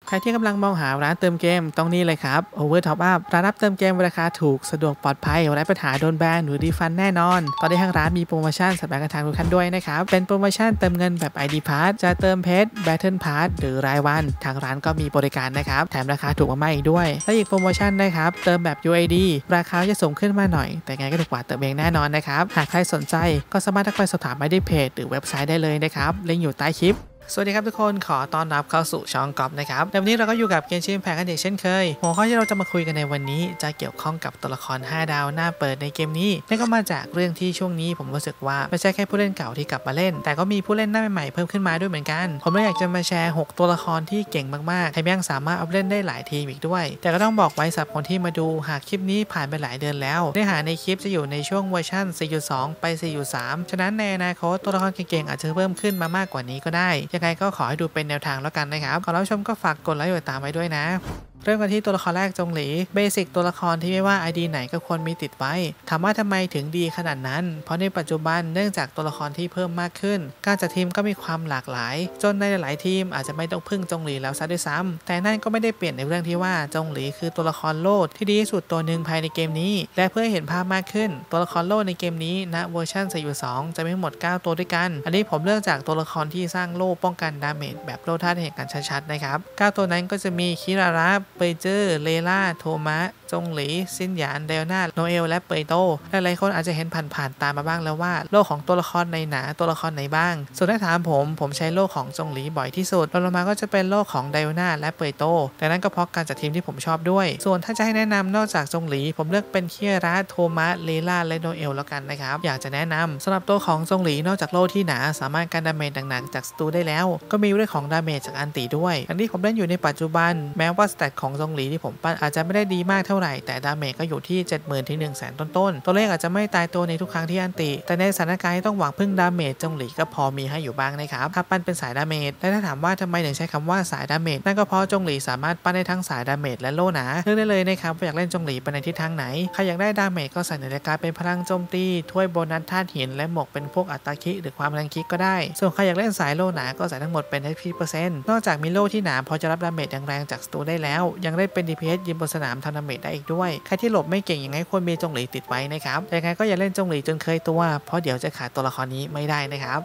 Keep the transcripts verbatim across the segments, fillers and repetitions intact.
ใครที่กำลังมองหาร้านเติมเกมตรงนี้เลยครับ Over Top Up ร้านรับเติมเกมราคาถูกสะดวกปลอดภัยไร้ปัญหาโดนแบนหรือรีฟันแน่นอนตอนนี้ทางร้านมีโปรโมชั่นสำหรับทางทุกท่านด้วยนะครับเป็นโปรโมชั่นเติมเงินแบบ ไอ ดี Pass จะเติมเพชร Battle Pass หรือรายวันทางร้านก็มีบริการนะครับแถมราคาถูกมากๆอีกด้วยและอีกโปรโมชั่นนะครับเติมแบบ ยู ไอ ดี ราคาจะสูงขึ้นมาหน่อยแต่ไงก็ถูกกว่าเติมเองแน่นอนนะครับหากใครสนใจก็สามารถทักไปสอบถามได้ที่เพจหรือเว็บไซต์ได้เลยนะครับลิงก์อยู่ใต้คลิปสวัสดีครับทุกคนขอต้อนรับเข้าสู่ช่องก๊อฟนะครับในวันนี้เราก็อยู่กับเกมชิมแพคกันอีกเช่นเคยหัวข้อที่เราจะมาคุยกันในวันนี้จะเกี่ยวข้องกับตัวละครห้าดาวหน้าเปิดในเกมนี้นั่นก็มาจากเรื่องที่ช่วงนี้ผมรู้สึกว่าไม่ใช่แค่ผู้เล่นเก่าที่กลับมาเล่นแต่ก็มีผู้เล่นหน้าใหม่ๆเพิ่มขึ้นมาด้วยเหมือนกันผมเลยอยากจะมาแชร์หกตัวละครที่เก่งมากๆแถมยังสามารถเอาเล่นได้หลายทีมอีกด้วยแต่ก็ต้องบอกไว้สำหรับคนที่มาดูหากคลิปนี้ผ่านไปหลายเดือนแล้วเนื้อหาในคลิปจะอยู่ในช่วงเวอร์ชัน สี่จุดสอง ไป สี่จุดสาม ฉะนั้นในอนาคตตัวละครเก่งๆอาจจะเพิ่มขึ้นมามากกว่านี้ก็ได้ยังไงก็ขอให้ดูเป็นแนวทางแล้วกันนะครับก่อนรับชมก็ฝากกดไลค์กดติดตามไว้ด้วยนะเริ่มกันที่ตัวละครแรกจงหลีเบสิกตัวละครที่ไม่ว่า ไอ ดี ไหนก็ควรมีติดไว้ถามว่าทำไมถึงดีขนาดนั้นเพราะในปัจจุบันเนื่องจากตัวละครที่เพิ่มมากขึ้นการจัดทีมก็มีความหลากหลายจนในหลายๆทีมอาจจะไม่ต้องพึ่งจงหลีแล้วซะด้วยซ้ำแต่นั่นก็ไม่ได้เปลี่ยนในเรื่องที่ว่าจงหลีคือตัวละครโลดที่ดีที่สุดตัวหนึ่งภายในเกมนี้และเพื่อเห็นภาพมากขึ้นตัวละครโลดในเกมนี้ณเวอร์ชัน สี่จุดสอง จะมีทั้งหมดเก้าตัวด้วยกันอันนี้ผมเลือกจากตัวละครที่สร้างโล่ป้องกันดาเมจแบบโล่ธาตุแห่งการชัดๆนะครับเก้าตัวนั้นก็จะมีคิราระเปเจอร์เลล่าโทมะจงหลีซินหยานเดลนาโนเอลและเปโตหลายๆคนอาจจะเห็นผ่านๆตามมาบ้างแล้วว่าโลกของตัวละครในหนาตัวละครไหนบ้างส่วนถ้าถามผมผมใช้โลกของจงหลีบ่อยที่สุดรองลงมาก็จะเป็นโลกของเดลนาและเปโตแต่นั้นก็เพราะการจัดทีมที่ผมชอบด้วยส่วนถ้าจะให้แนะนำนอกจากจงหลีผมเลือกเป็นคิราโทมะเลล่าและโนเอลแล้วกันนะครับอยากจะแนะนำสำหรับตัวของจงหลีนอกจากโลกที่หนาสามารถการดาเมจหนักๆจากศัตรูได้แล้วก็มีเรื่องของดาเมจจากอันติด้วยอันที่ผมเล่นอยู่ในปัจจุบันแม้ว่าสเตตของจงหลีที่ผมปั้นอาจจะไม่ได้ดีมากเท่าไหร่แต่ดาเมจก็อยู่ที่ เจ็ดหมื่น ถึง หนึ่งแสน ต้นๆตัวเลขอาจจะไม่ตายตัวในทุกครั้งที่อันติแต่ในสถานการณ์ที่ต้องหวังพึ่งดาเมจจงหลีก็พอมีให้อยู่บ้างนะครับถ้าปั้นเป็นสายดาเมจและถ้าถามว่าทำไมถึงใช้คำว่าสายดาเมจนั่นก็เพราะจงหลีสามารถปั้นได้ทั้งสายดาเมจและโล่หนาเลือกได้เลยนะครับว่าอยากเล่นจงหลีไปในทิศทางไหนใครอยากได้ดาเมจก็ใส่ในรายการเป็นพลังโจมตีถ้วยโบนัสธาตุหินและหมวกเป็นพวกอัตราคิหรือความแรงคิก็ได้ส่วนใครอยากเล่นสายโล่หนาก็ใส่ทั้งหมดเป็น เอช พี เปอร์เซ็นต์นอกจากมีโล่ที่หนาพอจะรับดาเมจแรงๆจากศัตรูได้แล้วยังได้เป็น ดี พี เอส ยืนบนสนามทำดาเมจได้อีกด้วยใครที่หลบไม่เก่งยังไงควรมีจงหลีติดไว้นะครับแต่ยังไงก็อย่าเล่นจงหลีจนเคยตัวเพราะเดี๋ยวจะขาดตัวละครนี้ไม่ได้นะครับ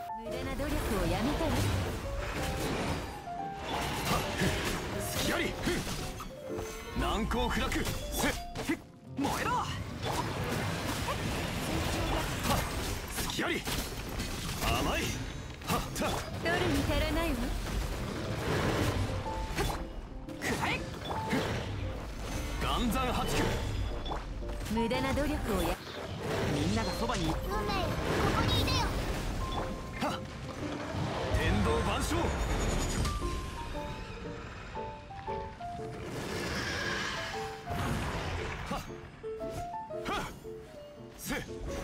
無駄な努力をやみんながそばに運命ここにいでよはっ天道万象はっはっせ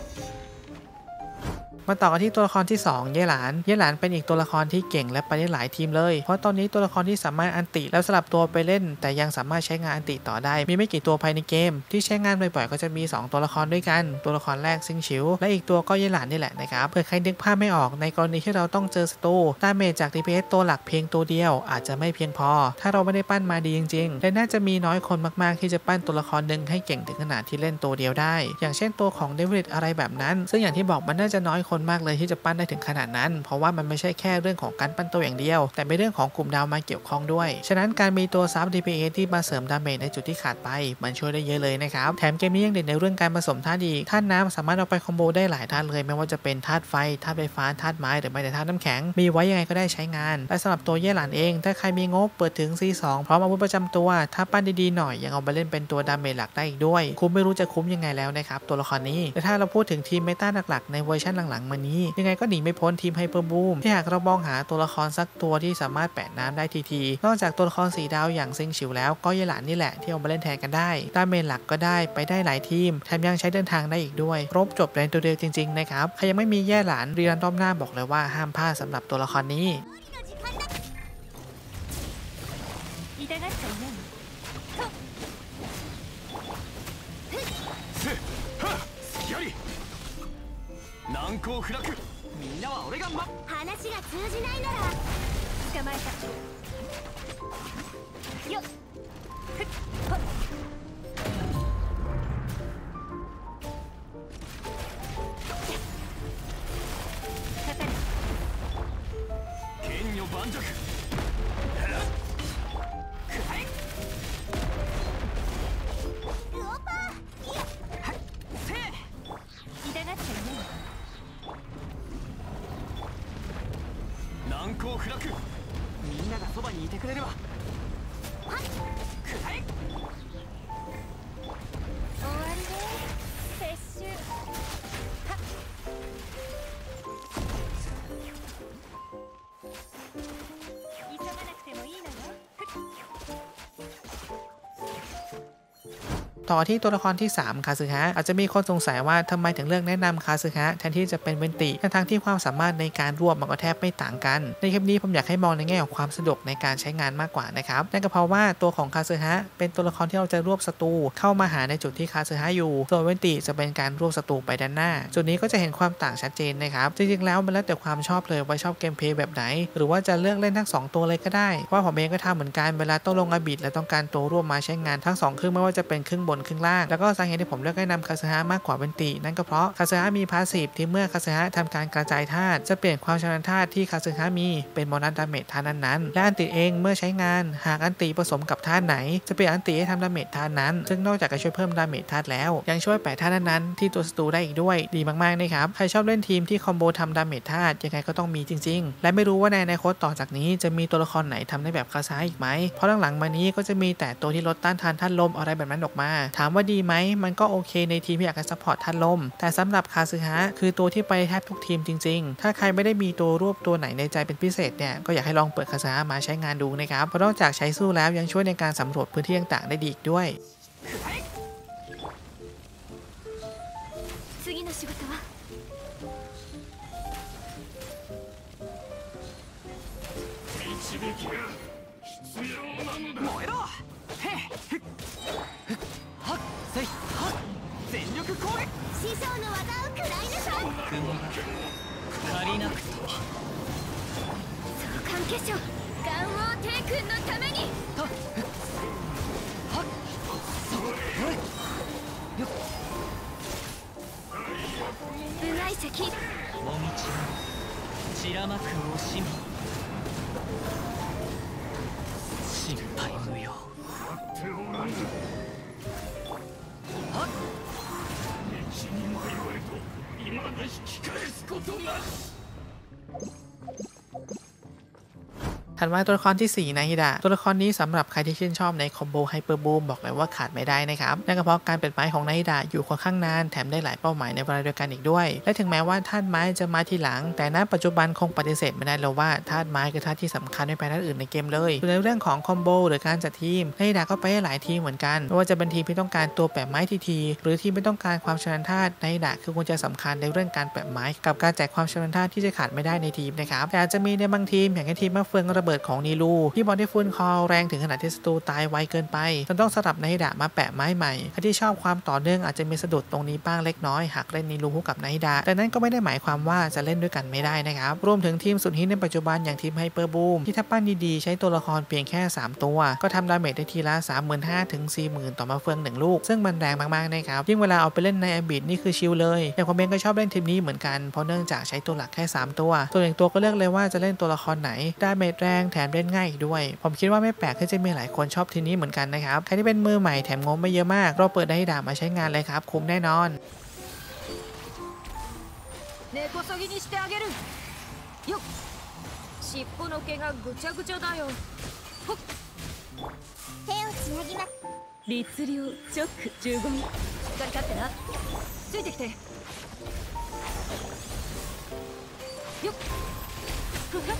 มาต่อกันที่ตัวละครที่สองเย่หลานเย่หลานเป็นอีกตัวละครที่เก่งและไปได้หลายทีมเลยเพราะตอนนี้ตัวละครที่สามารถอันติแล้วสลับตัวไปเล่นแต่ยังสามารถใช้งานอันติต่อได้มีไม่กี่ตัวภายในเกมที่ใช้งานบ่อยๆก็จะมีสองตัวละครด้วยกันตัวละครแรกซิงชิวและอีกตัวก็เย่หลานนี่แหละนะครับเผื่อใครนึกภาพไม่ออกในกรณีที่เราต้องเจอศัตรูดาเมจจาก ดี พี เอส ตัวหลักเพียงตัวเดียวอาจจะไม่เพียงพอถ้าเราไม่ได้ปั้นมาดีจริงๆและน่าจะมีน้อยคนมากๆที่จะปั้นตัวละครหนึ่งให้เก่งถึงขนาดที่เล่นตัวเดียวได้อย่างเช่นตัวของเดวิดอะไรแบบนั้นซึ่งอย่างที่บอกมันน่าจะน้อยคนมากเลยที่จะปั้นได้ถึงขนาดนั้นเพราะว่ามันไม่ใช่แค่เรื่องของการปั้นตัวอย่างเดียวแต่เป็นเรื่องของกลุ่มดาวมาเกี่ยวข้องด้วยฉะนั้นการมีตัวซับ ดี พี เอส ที่มาเสริมดาเมจในจุดที่ขาดไปมันช่วยได้เยอะเลยนะครับแถมเกมนี้ยังเด่นในเรื่องการผสมธาตุอีกธาตุน้ำสามารถเอาไปคอมโบได้หลายธาตุเลยไม่ว่าจะเป็นธาตุไฟธาตุไฟฟ้าธาตุไม้หรือแม้แต่ธาตุน้ำแข็งมีไว้ยังไงก็ได้ใช้งานและสำหรับตัวเย่หลานเองถ้าใครมีงบเปิดถึง ซี สอง พร้อมอาวุธประจำตัวถ้าปั้นดีๆหน่อยยังเอาไปเล่นเป็นตัวดาเมจหลักได้อีกด้วยคุ้มไม่รู้จะคุ้มยังไงแล้วนะครับตัวละครนี้แต่ถ้าเราพูดถึงทีมเมตาหลักๆในเวอร์ชันหลังๆมานี้ยังไงก็หนีไม่พ้นทีมไฮเปอร์บูมที่หากเรามองหาตัวละครสักตัวที่สามารถแปะน้ำได้ทีๆนอกจากตัวละครสีดาวอย่างซิงฉิวแล้วก็เย่หลานนี่แหละที่เอามาเล่นแทนกันได้ดาเมจหลักก็ได้ไปได้หลายทีมแถมยังใช้เดินทางได้อีกด้วยครบจบในตัวเดียวจริงๆนะครับใครยังไม่มีเย่หลานรีรันรอบหน้าบอกเลยว่าห้ามพลาดสำหรับตัวละครนี้難攻不落みんなは俺がま話が通じないなら捕まえたを開くみんながそばにいてくれればくらえ終わりで撤収はっ急がなくてもいいのよต่อที่ตัวละครที่สามคาซึฮะอาจจะมีคนสงสัยว่าทำไมถึงเลือกแนะนำคาซึฮะแทนที่จะเป็นเวนติทั้งที่ความสามารถในการรวบมันก็แทบไม่ต่างกันในคลิปนี้ผมอยากให้มองในแง่ของความสะดวกในการใช้งานมากกว่านะครับนั่นก็เพราะว่าตัวของคาซึฮะเป็นตัวละครที่เราจะรวบศัตรูเข้ามาหาในจุดที่คาซึฮะอยู่ส่วนเวนติจะเป็นการรวบศัตรูไปด้านหน้าจุดนี้ก็จะเห็นความต่างชัดเจนนะครับจริงๆแล้วมันแล้วแต่ความชอบเลยว่าชอบเกมเพลย์แบบไหนหรือว่าจะเลือกเล่นทั้งสองตัวเลยก็ได้ว่าผมเองก็ทำเหมือนกันเวลาต้องลงอาบิดและต้องการตัวรวบมาใช้งานทั้งสองครึ่งไม่ว่าจะเป็นครึ่งบนครึ่งล่างแล้วก็สาเหตุที่ผมเลือกให้นำคาซึฮะมากกว่าเวนตินั่นก็เพราะคาซึฮะมีพาสซีฟที่เมื่อคาซึฮะทำการกระจายธาตุจะเปลี่ยนความชำนาญธาตุที่คาซึฮะมีเป็นโบนัสดาเมจธาตุนั้นๆและอันติเองเมื่อใช้งานหากอันติผสมกับธาตุไหนจะเปลี่ยนอันติให้ทำดาเมจธาตุนั้นซึ่งนอกจากจะช่วยเพิ่มดาเมจธาตุแล้วยังช่วยแปะธาตุนั้นๆที่ตัวศัตรูได้อีกด้วยดีมากๆนะครับใครชอบเล่นทีมที่คอมโบทำดาเมจธาตุยังไงก็ต้องมีจริงๆและไม่รู้ว่าในอนาคตต่อจากนี้จะมีตัวละครไหนทำได้แบบคาซึฮะอีกไหมเพราะหลังๆมานี้ก็จะมีแต่ตัวที่ลดต้านทานธาตุลมอะไรแบบนั้นออกมาถามว่าดีไหมมันก็โอเคในทีมที่อยากจะซัพพอร์ตธาตุลมแต่สำหรับคาซึฮะคือตัวที่ไปแทบทุกทีมจริงๆถ้าใครไม่ได้มีตัวรวบตัวไหนในใจเป็นพิเศษเนี่ยก็อยากให้ลองเปิดคาซึฮะมาใช้งานดูนะครับเพราะนอกจากใช้สู้แล้วยังช่วยในการสำรวจพื้นที่ต่างๆได้ดีอีกด้วย次の仕事は燃えろへっはっせいはっ全力攻撃師匠の技を食らいなさい足りなくとは召喚結晶ガンオー帝君のためにはっはっそれよっ部外石もみち散らまく惜しみ心配無用はっ道に迷えと今な引き返すことなしถัดมาตัวละครที่สี่นาฮิดะตัวละครนี้สำหรับใครที่ชื่นชอบในคอมโบไฮเปอร์บูมบอกเลยว่าขาดไม่ได้นะครับนั่นก็เพราะการเป็นไม้ของนาฮิดะอยู่ค่อนข้างนานแถมได้หลายเป้าหมายในเวลาเดียวกันอีกด้วยและถึงแม้ว่าธาตุไม้จะมาทีหลังแต่ณปัจจุบันคงปฏิเสธไม่ได้แล้วว่าธาตุไม้คือธาตุที่สำคัญไม่แพ้ธาตุอื่นในเกมเลยในเรื่องของคอมโบหรือการจัดทีมนาฮิดะก็ไปให้หลายทีมเหมือนกันไม่ว่าจะเป็นทีมที่ต้องการตัวแปะไม้ทีๆหรือทีมที่ต้องการความชำนาญธาตุนาฮิดะคือกุญแจสำคัญในเรื่องการแปะไม้กับการแจกความชำนาญธาตุที่จะขาดไม่ได้ในทีมนะครับแต่อาจจะมีในบางทีมอย่างทีมมะเฟืองระเบิดของนีรูที่บอลที่ฟุ้นคอแรงถึงขนาดที่ศัตรูตายไวเกินไปจนต้องสลับนาฮิดะมาแปะไม้ใหม่ใครที่ชอบความต่อเนื่องอาจจะมีสะดุดตรงนี้บ้างเล็กน้อยหากเล่นนีรูคู่กับนาฮิดะแต่นั้นก็ไม่ได้หมายความว่าจะเล่นด้วยกันไม่ได้นะครับรวมถึงทีมสุดฮิตในปัจจุบันอย่างทีมไฮเปอร์บูมที่ถ้าปั้นดีๆใช้ตัวละครเพียงแค่สามตัวก็ทำดาเมจได้ทีละ สามหมื่นห้าพัน ถึง สี่หมื่น ต่อมาเฟืองหนึ่งลูกซึ่งมันแรงมากๆนะครับยิ่งเวลาเอาไปเล่นในอบิดนี่คือชิลเลยอย่างผมเองก็ชอบเล่นทีมนี้เหมือนกันเพราะเนื่องจากใช้ตัวหลักแค่สามตัวตัวหนึ่งตัวก็เลือกเลยว่าจะเล่นตัวละครไหนดาเมจแรงแถมเล่นง่ายอีกด้วยผมคิดว่าไม่แปลกที่จะมีหลายคนชอบทีนี้เหมือนกันนะครับใครที่เป็นมือใหม่แถมงบไม่เยอะมากเราเปิดนาฮิดะมาใช้งานเลยครับคุ้มแน่นอน根こそぎにしてあげるよっ尻尾の毛がぐちゃぐちゃだよほっ手をつなぎます律令チョックじゅうごしっかり勝ってなついてきてよっふふ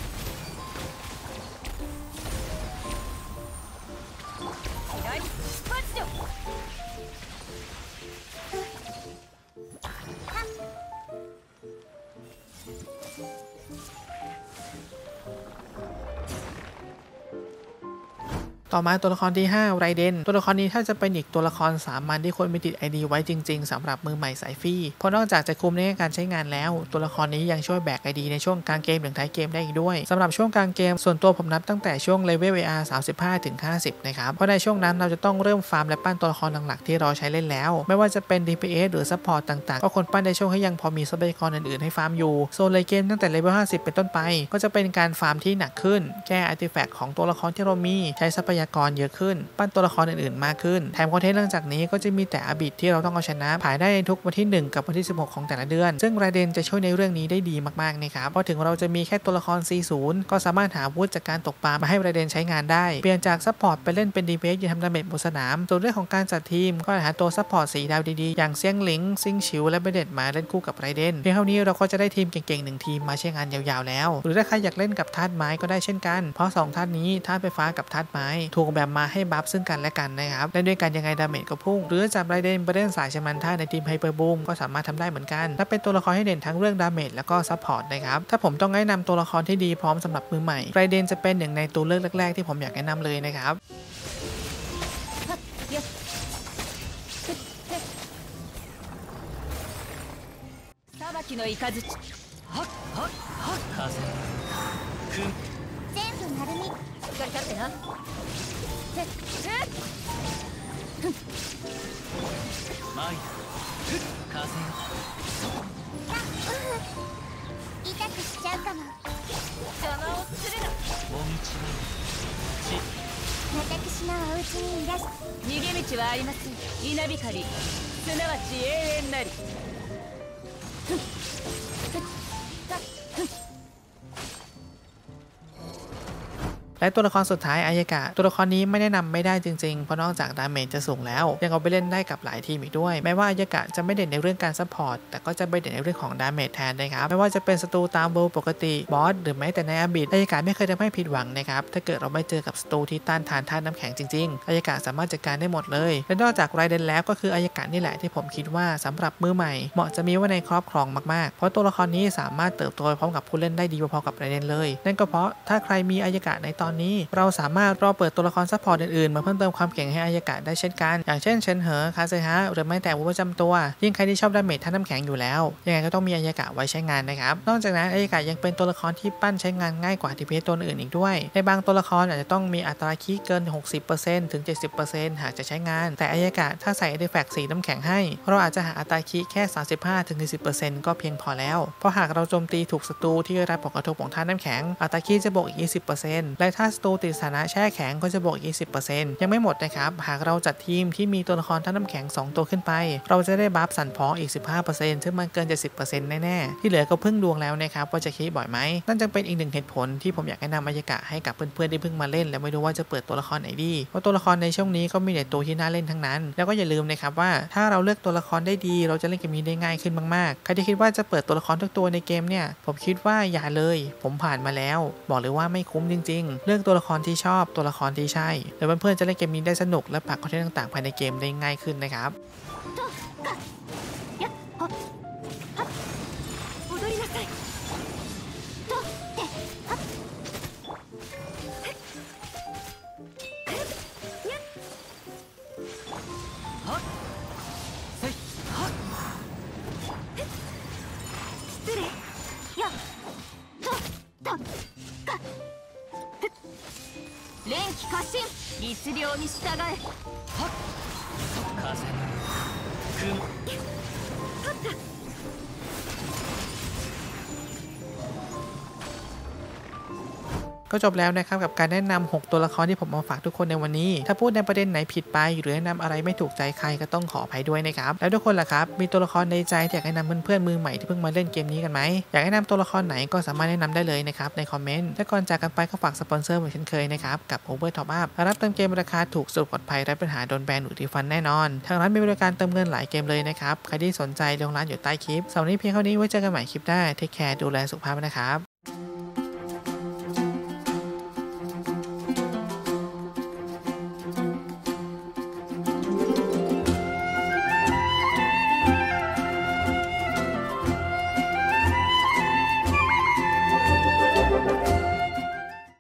左出発よต่อมาตัวละครที่ห้าไรเดนตัวละครนี้ถ้าจะเป็นอีกตัวละครสามัญที่คนมีติด ไอ ดี ไว้จริงๆสำหรับมือใหม่สายฟรีเพราะนอกจากจะคุมในการใช้งานแล้วตัวละครนี้ยังช่วยแบก ไอ ดี ในช่วงกลางเกมถึงท้ายเกมได้อีกด้วยสำหรับช่วงกลางเกมส่วนตัวผมนับตั้งแต่ช่วงเลเวล เอ อาร์ สามสิบห้า ถึง ห้าสิบนะครับเพราะในช่วงนั้นเราจะต้องเริ่มฟาร์มและปั้นตัวละครหลักๆที่เราใช้เล่นแล้วไม่ว่าจะเป็น ดี พี เอส หรือซัพพอร์ตต่างๆก็คนปั้นในช่วงให้ยังพอมีทรัพยากรอื่นๆให้ฟาร์มอยู่โซนเลยเกมตั้งแต่เลเวลห้าสิบเป็นต้นไปก็จะเป็นการฟาร์มที่หนักขึ้นแก้อาร์ติแฟกต์ของตัวละครที่เรามีใช้ทรัพยากรณ์เยอะขึ้นปั้นตัวละครอื่นๆมากขึ้นแถมคอนเทนต์หลังจากนี้ก็จะมีแต่อาบิดที่เราต้องเอาชนะผ่านได้ในทุกวันที่หนึ่งกับวันที่สิบหกของแต่ละเดือนซึ่งไรเดนจะช่วยในเรื่องนี้ได้ดีมากๆนะครับเพราะถึงเราจะมีแค่ตัวละคร ซี ศูนย์ ก็สามารถหาอาวุธจากการตกปลามาให้ไรเดนใช้งานได้เปลี่ยนจากซัพพอร์ตไปเล่นเป็นดีเฟสยืนทำดาเมจบนสนามส่วนเรื่องของการจัดทีมก็หาตัวซัพพอร์ตสีดาวดีๆอย่างเซียงหลิงซิงฉิวและเบเดตมาเล่นคู่กับไรเดนเพียงเท่านี้เราก็จะได้ทีมเก่งๆหนึ่งทีมมาใช้งานยาวๆแล้วหรือถ้าใครอยากเล่นกับธาตุไม้ก็ได้เช่นกันเพราะสองธาตุนี้ธาตุไฟฟ้ากับธาตุไม้ถูกแบบมาให้บัฟซึ่งกันและกันนะครับเล่นด้วยกันยังไงดาเมจก็พุ่งหรือจับไรเดนไปเล่นสายชมันท่าในทีมไฮเปอร์บูมก็สามารถทำได้เหมือนกันและเป็นตัวละครให้เด่นทั้งเรื่องดาเมจแล้วก็ซัพพอร์ตนะครับถ้าผมต้องแนะนำตัวละครที่ดีพร้อมสำหรับมือใหม่ไรเดนจะเป็นหนึ่งในตัวเลือกแรกๆที่ผมอยากแนะนำเลยนะครับ裁きの雷はっはっはっ風くん全部丸みしっかり立ってなせせふん前だふっ風よあう痛くしちゃうかも邪魔をするなもみちまち私のお家にいらし逃げ道はありません稲光すなわち永遠なりและตัวละครสุดท้ายอายากะตัวละครนี้ไม่แนะนำไม่ได้จริงๆเพราะนอกจากดาเมจจะสูงแล้วยังเอาไปเล่นได้กับหลายทีมอีกด้วยแม้ว่าอายากะจะไม่เด่นในเรื่องการซัพพอร์ตแต่ก็จะไปเด่นในเรื่องของดาเมจแทนนะครับไม่ว่าจะเป็นศัตรูตามเวิลด์ปกติบอสหรือแม้แต่ในอาบิดอายากะไม่เคยทำให้ผิดหวังนะครับถ้าเกิดเราไม่เจอกับศัตรูที่ต้านทานธาตุน้ำแข็งจริงๆอายากะสามารถจัดการได้หมดเลยและนอกจากไรเดนแล้วก็คืออายากะนี่แหละที่ผมคิดว่าสำหรับมือใหม่เหมาะจะมีไว้ในครอบครองมากๆเพราะตัวละครนี้สามารถเติบโตพร้อมกับผู้เล่นได้ดีพอๆกับไรเดนเลยนั่นก็เพราะถ้าใครมีอายากะในตอนนี้เราสามารถรอเปิดตัวละครซัพพอร์ตอื่นๆมาเพิ่มเติมความเก่งให้อายากะได้เช่นกันอย่างเช่นเชนเหอคาเซฮะหรือแม้แต่อาวุธประจำตัวยิ่งใครที่ชอบดาเมจท่าน้ำแข็งอยู่แล้วยังไงก็ต้องมีอายากะไว้ใช้งานนะครับนอกจากนั้นอายากะยังเป็นตัวละครที่ปั้นใช้งานง่ายกว่าทีพีตัวอื่นอีกด้วยในบางตัวละครอาจจะต้องมีอัตราคีเกิน หกสิบเปอร์เซ็นต์ ถึง เจ็ดสิบเปอร์เซ็นต์ หากจะใช้งานแต่อายากะถ้าใส่อาร์ติแฟกต์สีน้ำแข็งให้เราอาจจะหาอัตราคีแค่ สามสิบห้าถึงสี่สิบเปอร์เซ็นต์ ก็เพียงพอแล้วเพราะหากเราโจมตีถูกศัตรูที่ได้รับผลกระทบของธาตุน้ำแข็งอัตราคีจะบวกอีก ยี่สิบเปอร์เซ็นต์ และถ้าศัตรูติดสถานะแช่แข็งก็จะบวกยี่สิบเปอร์เซ็นต์ ยังไม่หมดนะครับหากเราจัดทีมที่มีตัวละครธาตุน้ำแข็งสองตัวขึ้นไปเราจะได้บัฟสั่นพ้องอีก สิบห้าเปอร์เซ็นต์ ซึ่งมันเกิน เจ็ดสิบเปอร์เซ็นต์ แน่ๆที่เหลือก็พึ่งดวงแล้วนะครับว่าจะคีบ่อยไหมนั่นจึงเป็นอีกหนึ่งเหตุผลที่ผมอยากแนะนำอายากะให้กับเพื่อนๆที่เพิ่งมาเล่นและไม่รู้ว่าจะเปิดตัวละครไหนดีเพราะตัวละครในช่วงนี้ก็มีแต่ตัวที่น่าเล่นทั้งนั้นแล้วก็อย่าลืมนะครับว่าถ้าเราเลือกตัวละครได้ดีเราจะเล่นเกมนี้ได้ง่ายขึ้นมากๆใครที่คิดว่าจะเปิดตัวละครทุกตัวในเกมเนี่ยผมคิดว่าอย่าเลยผมผ่านมาแล้วบอกเลยว่าไม่คุ้มจริงๆเลือกตัวละครที่ชอบตัวละครที่ใช่แล้วเพื่อนๆจะเล่นเกมนี้ได้สนุกและปักคอนเทนต์ต่างๆภายในเกมได้ง่ายขึ้นนะครับ連気過信律令に従えはっ風くん勝ったก็จบแล้วนะครับกับการแนะนำหกตัวละครที่ผมมาฝากทุกคนในวันนี้ถ้าพูดในประเด็นไหนผิดไปหรือแนะนำอะไรไม่ถูกใจใครก็ต้องขออภัยด้วยนะครับแล้วทุกคนล่ะครับมีตัวละครในใจที่อยากแนะนำเพื่อนๆมือใหม่ที่เพิ่งมาเล่นเกมนี้กันไหมอยากแนะนำตัวละครไหนก็สามารถแนะนำได้เลยนะครับในคอมเมนต์และก่อนจากกันไปก็ฝากสปอนเซอร์เหมือนเช่นเคยนะครับกับ Over Top Up รับเติมเกมราคาถูกสุดปลอดภัยไร้ปัญหาโดนแบนหรือรีฟันแน่นอนทางร้านมีบริการเติมเงินหลายเกมเลยนะครับใครที่สนใจลงร้านอยู่ใต้คลิปสำหรับนี้เพียงเท่านี้ไว้เจอกันใหม่คลิปหน้าเทคแคร์ดูแลสุขภาพนะครับ